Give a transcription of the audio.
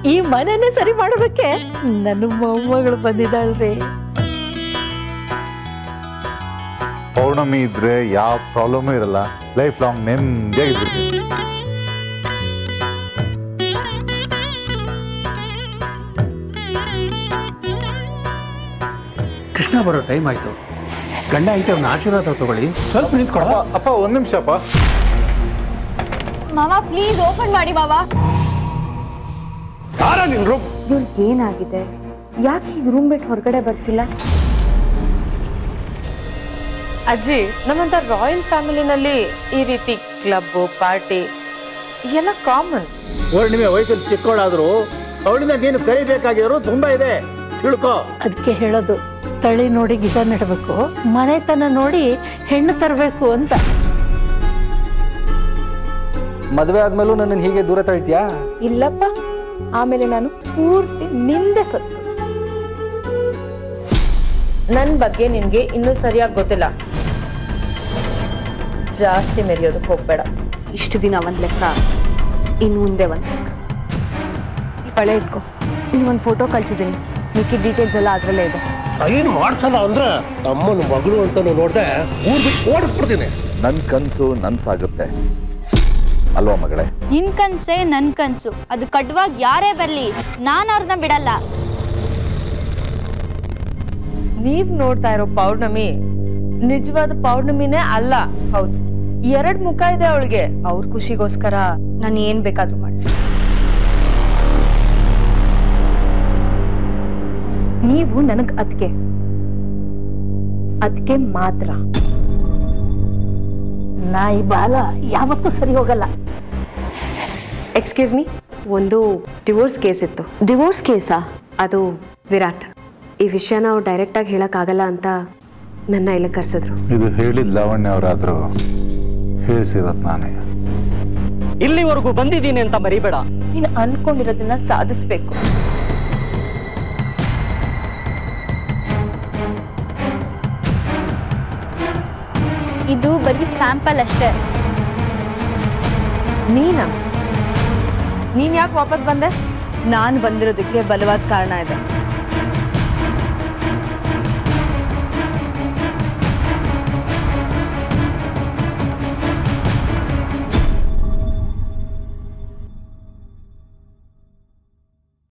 ಈ ಮನೆನೇ ಸರಿ ಮಾಡೋದಕ್ಕೆ ನನ್ನ ಮೊಮ್ಮಗಳು ಬಂದಿದ್ದಾಳ್ರಿ. ಪೌರ್ಣಮಿ ಇದ್ರೆ ಯಾವ ಪ್ರಾಬ್ಲಮ್ ಇರಲ್ಲ, ಲೈಫ್ ಲಾಂಗ್ ನೆಮ್ಮದಿಯಾಗಿರ್ತೀವಿ. ಕೃಷ್ಣ ಬರೋ ಟೈಮ್ ಆಯ್ತು. ಗಂಡ ಐತೆ ಅವ್ನ ಆಶೀರ್ವಾದ ತಗೊಳ್ಳಿ. ಸ್ವಲ್ಪ ನಿಂತ್ಕೊಳ. ಅಪ್ಪ ಒಂದ್ ನಿಮಿಷ ಅಪ್ಪ. ಮಾವ ಪ್ಲೀಸ್ ಓಪನ್ ಮಾಡಿ ಮಾವ. ಇವ್ರಿಗೆ ಏನಾಗಿದೆ? ಯಾಕೆ ಹೀಗೆ ರೂಮ್ ಬಿಟ್ಟು ಹೊರಗಡೆ ಬರ್ತಿಲ್ಲ? ಅಜ್ಜಿ, ನಮ್ಮಂತ ರಾಯಲ್ ಫ್ಯಾಮಿಲಿನಲ್ಲಿ ಈ ರೀತಿ ಕ್ಲಬ್ ಪಾರ್ಟಿ ಎಲ್ಲ ಕಾಮನ್. ಪೂರ್ಣಿಮೆ ವಯಸ್ಸಲ್ಲಿ ಚಿಕ್ಕವಳಾದ್ರು ಅವಳಿಂದ ನೀನು ಕರಿಬೇಕಾಗಿರೋ ತುಂಬಾ ಇದೆ, ತಿಳ್ಕೊ. ಅದಕ್ಕೆ ಹೇಳೋದು, ತಳಿ ನೋಡಿ ಗಿಡ ನೆಡಬೇಕು, ಮನೆತನ ನೋಡಿ ಹೆಣ್ಣು ತರಬೇಕು ಅಂತ. ಮದುವೆ ಆದ್ಮೇಲೂ ನನ್ನನ್ನು ಹೀಗೆ ದೂರ ತಳ್ತೀಯಾ? ಇಲ್ಲಪ್ಪ, ಆಮೇಲೆ ನಾನು ಪೂರ್ತಿ ನಿಂದೆ ಸತ್ತು. ನನ್ನ ಬಗ್ಗೆ ನಿನ್ಗೆ ಇನ್ನೂ ಸರಿಯಾಗಿ ಗೊತ್ತಿಲ್ಲ. ಜಾಸ್ತಿ ಮೆರೆಯೋದಕ್ಕೆ ಹೋಗ್ಬೇಡ. ಇಷ್ಟು ದಿನ ಒಂದು ಲೆಕ್ಕ, ಇನ್ನು ಮುಂದೆ ಒಂದು ಲೆಕ್ಕ. ಈ ಬಳೆ ಇಟ್ಕೊ, ಇನ್ನು ಒಂದು ಫೋಟೋ ಕಳ್ಸಿದ್ದೀನಿ, ಮಿಕ್ಕಿ ಡೀಟೇಲ್ಸ್ ಎಲ್ಲ ಅದರಲ್ಲೇ ಇದೆ. ಸೈನ್ ಮಾಡ್ಸಲ್ಲ ಅಂದ್ರೆ ತಮ್ಮನ ಮಗಳು ಅಂತ ನೋಡ್ದೆ ಊರ್ ಬಿಟ್ಟು ಓಡಿಸ್ಬಿಡ್ತೀನಿ. ನನ್ ಕನ್ಸು ನನ್ಸಾಗುತ್ತೆ ಅಲ್ವಾ ಮಗಳೇ? ನಿನ್ ಕನ್ಸೇ ನನ್ ಕನ್ಸು. ಅದು ಕಡ್ವಾಗಿ ಯಾರೇ ಬರ್ಲಿ, ನಾನು ಅವ್ರನ್ನ ಬಿಡಲ್ಲ. ನೀವ್ ನೋಡ್ತಾ ಇರೋ ಪೌರ್ಣಮಿ ನಿಜವಾದ ಪೌರ್ಣಮಿನೇ ಅಲ್ಲ. ಹೌದು, 2 ಮುಖ ಇದೆ ಅವಳಿಗೆ. ಅವ್ರ ಖುಷಿಗೋಸ್ಕರ ನಾನು ಏನ್ ಬೇಕಾದ್ರೂ ಮಾಡ್ತೀನಿ. ನೀವು ನನಗ್ ಅದಕ್ಕೆ ಮಾತ್ರ. ನಾಯಿ ಬಾಲ ಯಾವತ್ತೂ ಸರಿ ಹೋಗಲ್ಲ. ಎಕ್ಸ್ಕ್ಯೂಸ್ ಮೀ, ಒಂದು ಡಿವೋರ್ಸ್ ಕೇಸ್ ಇತ್ತು. ಡಿವೋರ್ಸ್ ಕೇಸಾ? ಅದು ವಿರಾಟ್. ಈ ವಿಷಯನ ಅವ್ರು ಡೈರೆಕ್ಟಾಗಿ ಹೇಳೋಕ್ಕಾಗಲ್ಲ ಅಂತ ನನ್ನ ಇಲ್ಲಿ ಕರೆಸಿದ್ರು. ಇದು ಹೇಳಿದ ಲಾವಣ್ಯ ಅವರಾದ್ರು, ಹೇಳಿಸಿರೋದು ನಾನೇ. ಇಲ್ಲಿವರೆಗೂ ಬಂದಿದ್ದೀನಿ ಅಂತ ಮರಿಬೇಡ. ನೀನು ಅನ್ಕೊಂಡಿರೋದನ್ನ ಸಾಧಿಸ್ಬೇಕು. ಇದು ಬರೀ ಸ್ಯಾಂಪಲ್ ಅಷ್ಟೇ. ನೀನ್ ಯಾಕೆ ವಾಪಸ್ ಬಂದೆ? ನಾನು ಬಂದಿರೋದಕ್ಕೆ ಬಲವಾದ ಕಾರಣ ಇದೆ.